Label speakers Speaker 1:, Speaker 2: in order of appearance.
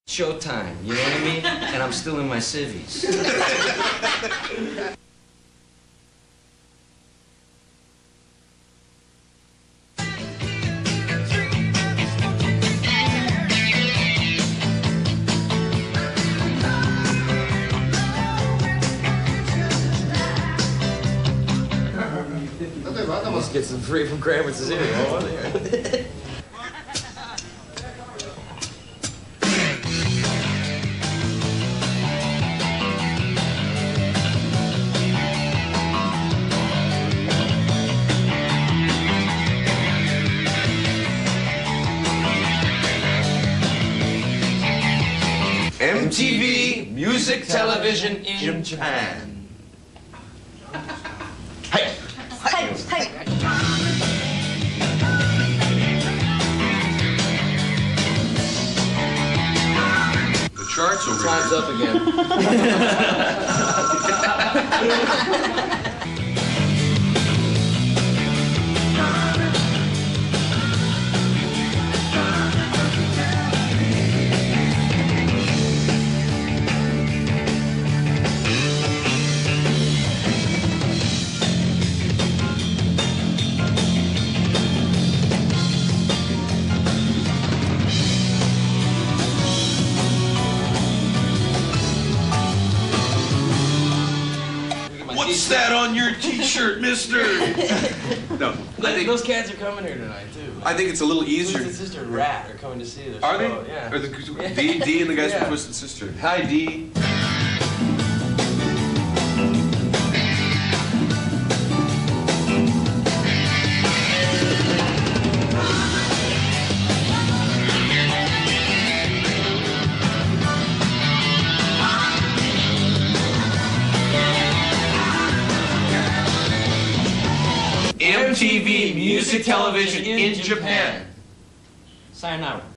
Speaker 1: Showtime, you know what I mean? And I'm still in my civvies. Let's get some free from Kramer's Cesario. MTV Music Television in Japan. Hey!
Speaker 2: Hey! Hey!
Speaker 3: The charts over
Speaker 1: Time's
Speaker 3: here.
Speaker 1: up again.
Speaker 3: What's that on your T-shirt, mister? No, I think
Speaker 1: Those cats are coming here tonight, too.
Speaker 3: I think it's a little easier.
Speaker 1: Twisted Sister and Rat are coming to see this.
Speaker 3: Are they?
Speaker 1: Yeah.
Speaker 3: Or D and the guys from Twisted Sister. Hi, D. MTV Music Television in Japan.
Speaker 1: Sayonara.